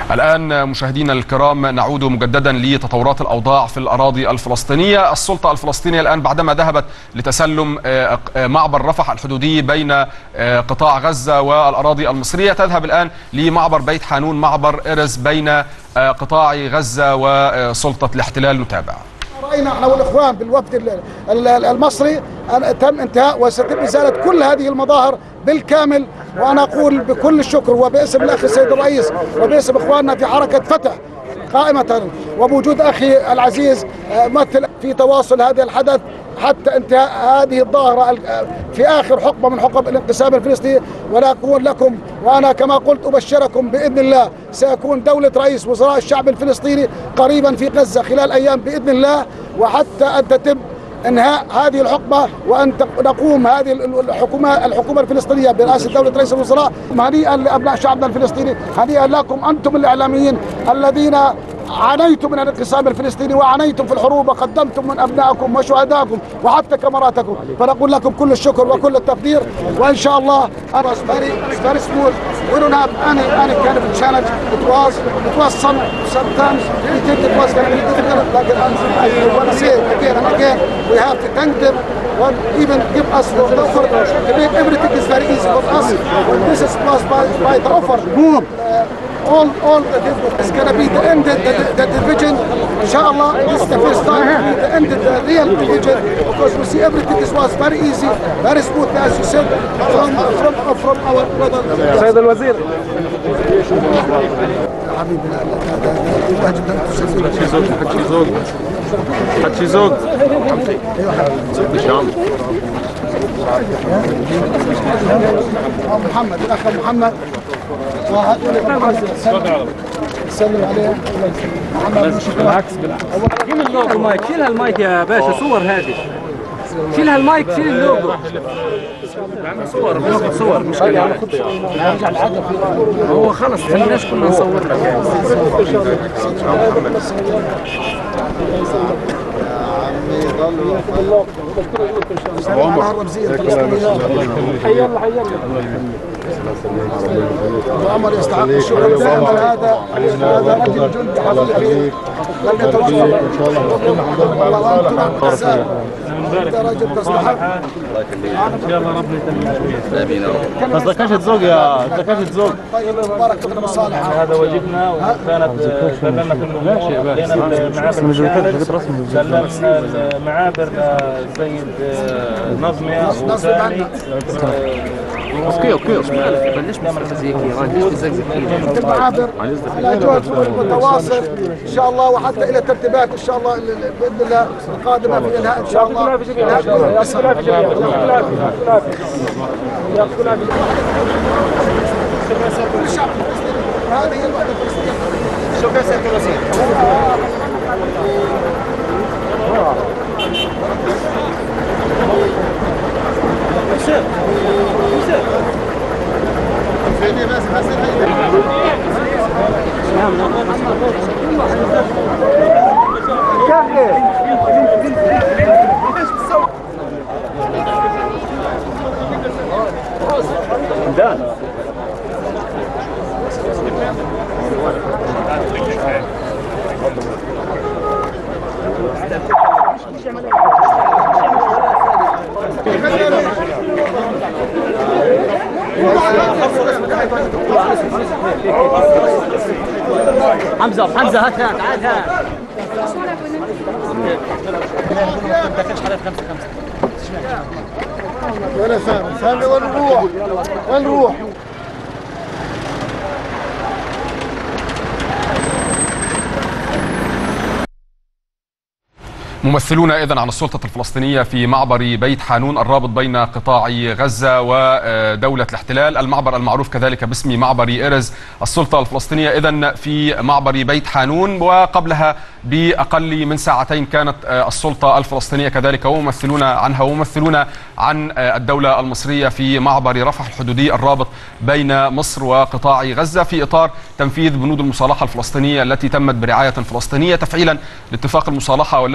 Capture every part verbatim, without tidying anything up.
الآن مشاهدينا الكرام نعود مجددا لتطورات الأوضاع في الأراضي الفلسطينية. السلطة الفلسطينية الآن بعدما ذهبت لتسلم معبر رفح الحدودي بين قطاع غزة والأراضي المصرية، تذهب الآن لمعبر بيت حانون، معبر إرز بين قطاع غزة وسلطة الاحتلال. نتابع. رأينا احنا والإخوان بالوفد المصري أن تم انتهاء وستتم إزالة كل هذه المظاهر بالكامل، وأنا أقول بكل الشكر وباسم الأخ السيد الرئيس وباسم إخواننا في حركة فتح قائمة وبوجود أخي العزيز مثل في تواصل هذا الحدث حتى انتهاء هذه الظاهرة في آخر حقبة من حقب الانقسام الفلسطيني. ولا أقول لكم وأنا كما قلت أبشركم بإذن الله سيكون دولة رئيس وزراء الشعب الفلسطيني قريبا في غزة خلال أيام بإذن الله، وحتى أن تتم انهاء هذه الحقبه وان نقوم هذه الحكومه الحكومه الفلسطينيه برئاسه دوله رئيس الوزراء. هنيئا لابناء شعبنا الفلسطيني، هنيئا لكم انتم الاعلاميين الذين عانيتم من الانقسام الفلسطيني وعانيتم في الحروب وقدمتم من ابنائكم وشهدائكم وحتى كاميراتكم، فنقول لكم كل الشكر وكل التقدير. وان شاء الله انا very very smooth. We don't have any any kind of challenge. It was it was some sometimes we think it was going to be difficult, like I want to say again and again, we have to thank them and even give us the offer to make everything is very easy for us. When this is was by by the offer, boom. Uh, all all the is going to be the end of the, the division. Inshallah, this is the first time to be the end of the real division, because we see everything is was very easy, very smooth, as you said, from from from our brother. سيد الوزير. حبيبي حكي زوج حكي زوج محمد الاخ محمد سلم عليه محمد. بالعكس بالعكس. شيل المايك، شيل هالمايك يا باشا، صور هذه، شيل هالمايك، شيل اللوجو. صور بناخذ صور مش كده. هو خلص خليناش كنا نصور لك يعني. الله الرمزيه الفلسطينيه. حي الله حي الله. ابو عمر يستحق الشكر دائما. هذا هذا رجل جندي حقيقي لم يتوقف ان شاء الله. انت رجل تستحق. يلا ربنا يتمم. بس ذكرت زوج يا ذكرت زوج. طيب تبارك الله صالح. هذا واجبنا، وكانت سلمنا في الامور، لقينا المعابر سلمنا المعابر للسيد نظمي وثاني. اوكي اوكي مش مالك، بلش نعمل زي كذا، ليش بزقزق كذا المعابر على جهد متواصل ان شاء الله، وحتى الى ترتيبات ان شاء الله باذن الله القادمه في انهاء ان شاء الله. هذه هي الوحده الفلسطينيه. شكرا سياده الوزير. حمزة حمزة هات هات عاد هات. ولا سامي سامي وين نروح؟ وين نروح؟ ممثلون إذن عن السلطة الفلسطينية في معبر بيت حانون الرابط بين قطاع غزة ودولة الاحتلال، المعبر المعروف كذلك باسم معبر إرز. السلطة الفلسطينية إذن في معبر بيت حانون، وقبلها بأقل من ساعتين كانت السلطة الفلسطينية كذلك وممثلون عنها وممثلون عن الدولة المصرية في معبر رفح الحدودي الرابط بين مصر وقطاع غزة، في إطار تنفيذ بنود المصالحة الفلسطينية التي تمت برعاية فلسطينية تفعيلا لاتفاق المصالحة والذي تم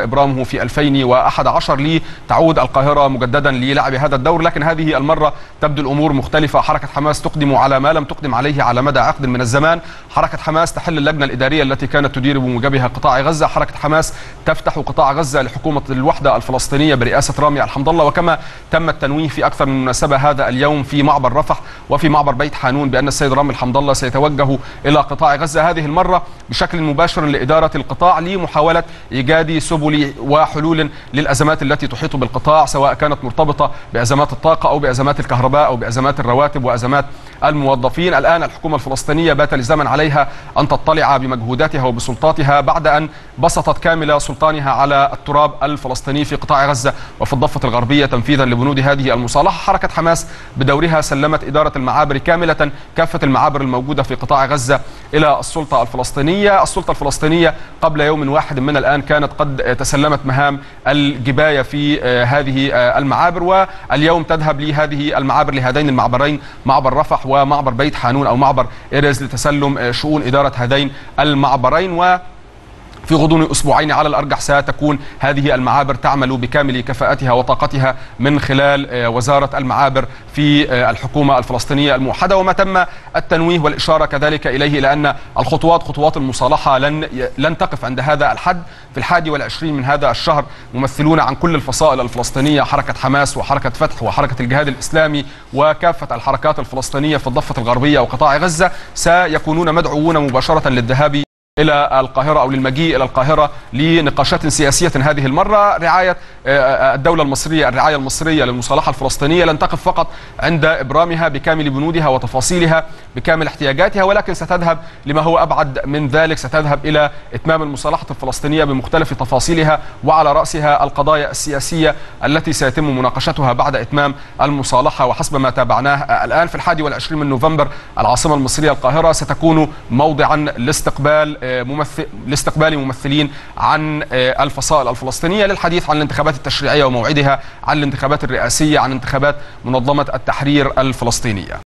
إبرامه في ألفين وأحد عشر لتعود القاهرة مجددا للعب هذا الدور، لكن هذه المرة تبدو الأمور مختلفة. حركة حماس تقدم على ما لم تقدم عليه على مدى عقد من الزمان. حركة حماس تحل اللجنة الإدارية التي كانت تدير بموجبها قطاع غزة. حركة حماس تفتح قطاع غزة لحكومة الوحدة الفلسطينية برئاسة رامي الحمد الله، وكما تم التنويه في أكثر من مناسبة هذا اليوم في معبر رفح وفي معبر بيت حانون بأن السيد رامي الحمد الله سيتوجه إلى قطاع غزة هذه المرة بشكل مباشر لإدارة القطاع لمحاولة إيجاد سبل وحلول للأزمات التي تحيط بالقطاع، سواء كانت مرتبطة بأزمات الطاقة أو بأزمات الكهرباء أو بأزمات الرواتب وأزمات الموظفين. الآن الحكومة الفلسطينية بات لزاما عليها أن تطلع بمجهوداتها وبسلطاتها بعد أن بسطت كامل سلطانها على التراب الفلسطيني في قطاع غزة وفي الضفة الغربية تنفيذا لبنود هذه المصالحة. حركة حماس بدورها سلمت إدارة المعابر كاملة، كافة المعابر الموجودة في قطاع غزة إلى السلطة الفلسطينية. السلطة الفلسطينية قبل يوم واحد من الآن كانت قد تسلمت مهام الجباية في هذه المعابر، واليوم تذهب لهذه المعابر لهذين المعبرين، معبر رفح ومعبر بيت حانون أو معبر إرز، لتسلم شؤون إدارة هذين المعبرين. و في غضون أسبوعين على الأرجح ستكون هذه المعابر تعمل بكامل كفاءتها وطاقتها من خلال وزارة المعابر في الحكومة الفلسطينية الموحدة. وما تم التنويه والإشارة كذلك إليه لأن الخطوات خطوات المصالحة لن لن تقف عند هذا الحد. في الحادي والعشرين من هذا الشهر ممثلون عن كل الفصائل الفلسطينية، حركة حماس وحركة فتح وحركة الجهاد الإسلامي وكافة الحركات الفلسطينية في الضفة الغربية وقطاع غزة، سيكونون مدعوون مباشرة للذهاب إلى القاهرة أو للمجيء إلى القاهرة لنقاشات سياسية هذه المرة. رعاية الدولة المصرية، الرعاية المصرية للمصالحة الفلسطينية لن تقف فقط عند إبرامها بكامل بنودها وتفاصيلها بكامل احتياجاتها، ولكن ستذهب لما هو أبعد من ذلك، ستذهب إلى إتمام المصالحة الفلسطينية بمختلف تفاصيلها وعلى رأسها القضايا السياسية التي سيتم مناقشتها بعد إتمام المصالحة. وحسب ما تابعناه الآن في الحادي والعشرين من نوفمبر العاصمة المصرية القاهرة ستكون موضعا لاستقبال ممثل لاستقبال ممثلين عن الفصائل الفلسطينية للحديث عن الانتخابات التشريعية وموعدها، عن الانتخابات الرئاسية، عن انتخابات منظمة التحرير الفلسطينية.